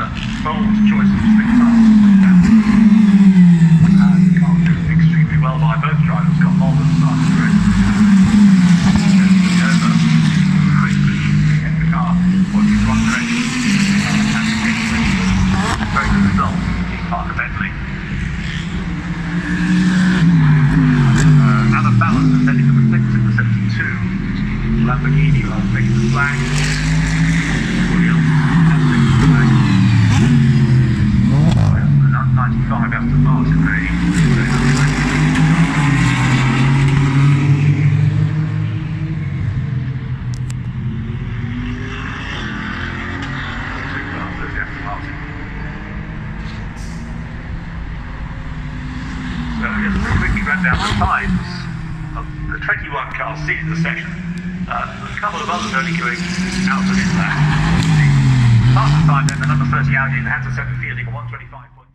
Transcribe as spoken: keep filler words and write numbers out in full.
bold choice of six stars. And the car was driven extremely well by both drivers, got more than the start of the race. Over quickly get the car for the front race uh, and very good result in Parker Bentley. Uh, Adam Ballas is heading to the sixth in the seventy-two. Lamborghini are making the flag. Williams has taken the flag. ninety-five Aston Martin ready. So just quickly run down the times of the twenty-one cars seen in the section. Uh, a couple of others only going out of it there. The fastest time then, the number thirty Audi in the hands of seven fielding one twenty-five point